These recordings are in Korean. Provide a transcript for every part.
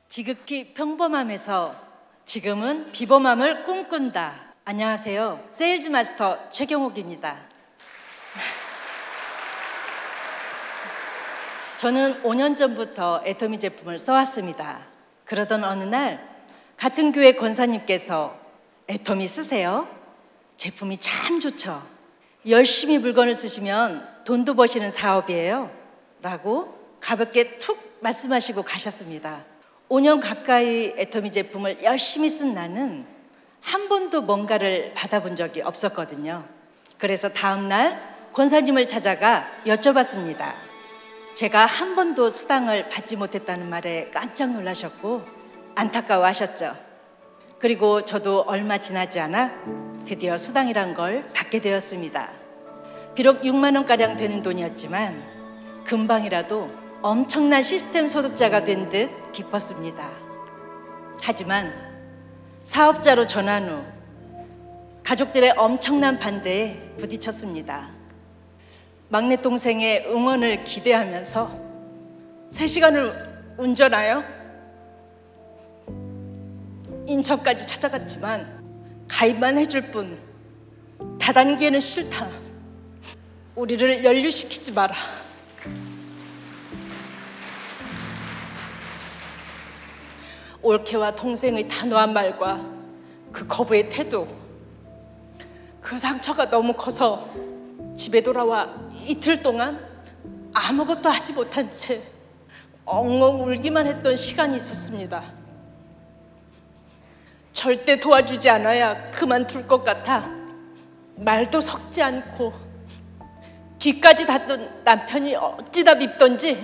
지극히 평범함에서 지금은 비범함을 꿈꾼다. 안녕하세요. 세일즈 마스터 최경옥입니다. 저는 5년 전부터 애터미 제품을 써왔습니다. 그러던 어느 날 같은 교회 권사님께서 애터미 쓰세요. 제품이 참 좋죠. 열심히 물건을 쓰시면 돈도 버시는 사업이에요. 라고 가볍게 툭 말씀하시고 가셨습니다. 5년 가까이 애터미 제품을 열심히 쓴 나는 한 번도 뭔가를 받아본 적이 없었거든요. 그래서 다음 날 권사님을 찾아가 여쭤봤습니다. 제가 한 번도 수당을 받지 못했다는 말에 깜짝 놀라셨고 안타까워하셨죠. 그리고 저도 얼마 지나지 않아 드디어 수당이란 걸 받게 되었습니다. 비록 6만 원가량 되는 돈이었지만 금방이라도 엄청난 시스템 소득자가 된 듯 기뻤습니다. 하지만 사업자로 전환 후 가족들의 엄청난 반대에 부딪혔습니다. 막내 동생의 응원을 기대하면서 3시간을 운전하여 인천까지 찾아갔지만 가입만 해줄 뿐 다단계는 싫다. 우리를 연루시키지 마라. 올케와 동생의 단호한 말과 그 거부의 태도, 그 상처가 너무 커서 집에 돌아와 이틀 동안 아무것도 하지 못한 채 엉엉 울기만 했던 시간이 있었습니다. 절대 도와주지 않아야 그만둘 것 같아 말도 섞지 않고 귀까지 닿던 남편이 어찌다 밉던지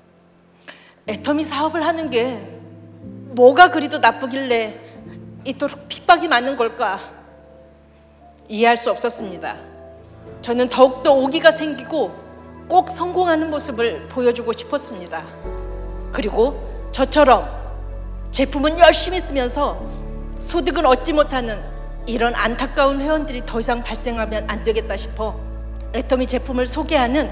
애터미 사업을 하는 게 뭐가 그리도 나쁘길래 이토록 핍박이 많은 걸까 이해할 수 없었습니다. 저는 더욱더 오기가 생기고 꼭 성공하는 모습을 보여주고 싶었습니다. 그리고 저처럼 제품은 열심히 쓰면서 소득을 얻지 못하는 이런 안타까운 회원들이 더 이상 발생하면 안 되겠다 싶어 애터미 제품을 소개하는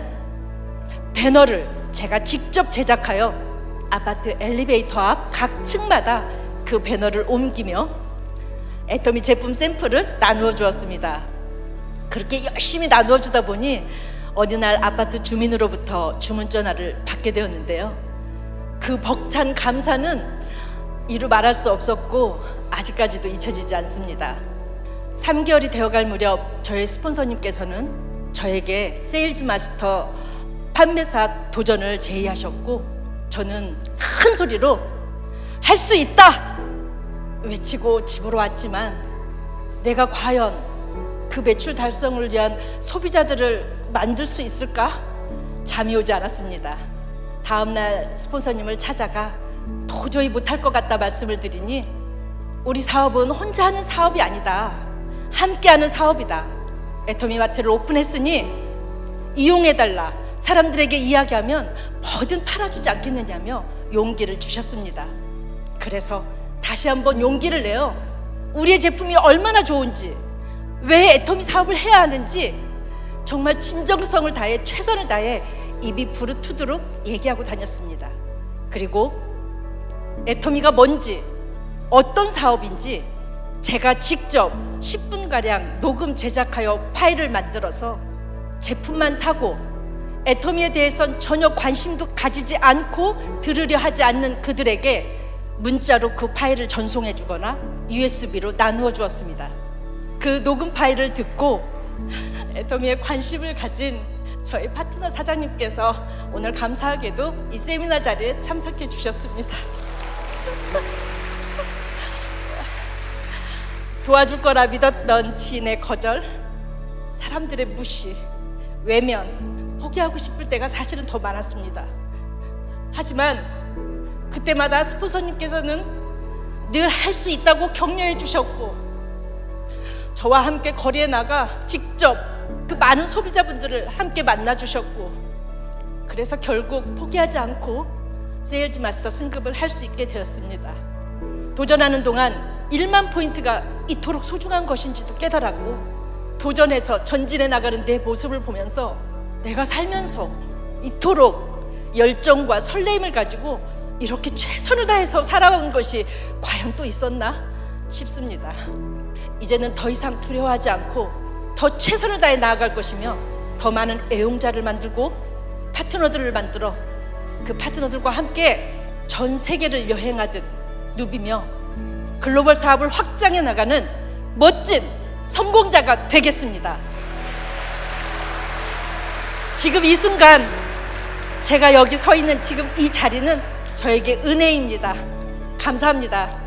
배너를 제가 직접 제작하여 아파트 엘리베이터 앞 각 층마다 그 배너를 옮기며 애터미 제품 샘플을 나누어 주었습니다. 그렇게 열심히 나누어 주다 보니 어느 날 아파트 주민으로부터 주문 전화를 받게 되었는데요. 그 벅찬 감사는 이루 말할 수 없었고 아직까지도 잊혀지지 않습니다. 3개월이 되어갈 무렵 저의 스폰서님께서는 저에게 세일즈 마스터 판매사 도전을 제의하셨고 저는 큰 소리로 할 수 있다! 외치고 집으로 왔지만 내가 과연 그 매출 달성을 위한 소비자들을 만들 수 있을까? 잠이 오지 않았습니다. 다음 날 스폰서님을 찾아가 도저히 못할 것 같다 말씀을 드리니 우리 사업은 혼자 하는 사업이 아니다. 함께하는 사업이다. 애터미 마트를 오픈했으니 이용해달라. 사람들에게 이야기하면 뭐든 팔아주지 않겠느냐며 용기를 주셨습니다. 그래서 다시 한번 용기를 내어 우리의 제품이 얼마나 좋은지, 왜 애터미 사업을 해야 하는지 정말 진정성을 다해 최선을 다해 입이 부르트도록 얘기하고 다녔습니다. 그리고 애터미가 뭔지, 어떤 사업인지 제가 직접 10분가량 녹음 제작하여 파일을 만들어서 제품만 사고 애터미에 대해선 전혀 관심도 가지지 않고 들으려 하지 않는 그들에게 문자로 그 파일을 전송해 주거나 USB로 나누어 주었습니다. 그 녹음 파일을 듣고 애터미에 관심을 가진 저희 파트너 사장님께서 오늘 감사하게도 이 세미나 자리에 참석해 주셨습니다. 도와줄 거라 믿었던 지인의 거절, 사람들의 무시, 외면, 포기하고 싶을 때가 사실은 더 많았습니다. 하지만 그때마다 스폰서님께서는 늘 할 수 있다고 격려해 주셨고 저와 함께 거리에 나가 직접 그 많은 소비자분들을 함께 만나 주셨고 그래서 결국 포기하지 않고 세일즈 마스터 승급을 할 수 있게 되었습니다. 도전하는 동안 1만 포인트가 이토록 소중한 것인지도 깨달았고 도전해서 전진해 나가는 내 모습을 보면서 내가 살면서 이토록 열정과 설렘을 가지고 이렇게 최선을 다해서 살아온 것이 과연 또 있었나 싶습니다. 이제는 더 이상 두려워하지 않고 더 최선을 다해 나아갈 것이며 더 많은 애용자를 만들고 파트너들을 만들어 그 파트너들과 함께 전 세계를 여행하듯 누비며 글로벌 사업을 확장해 나가는 멋진 성공자가 되겠습니다. 지금 이 순간 제가 여기 서 있는 지금 이 자리는 저에게 은혜입니다. 감사합니다.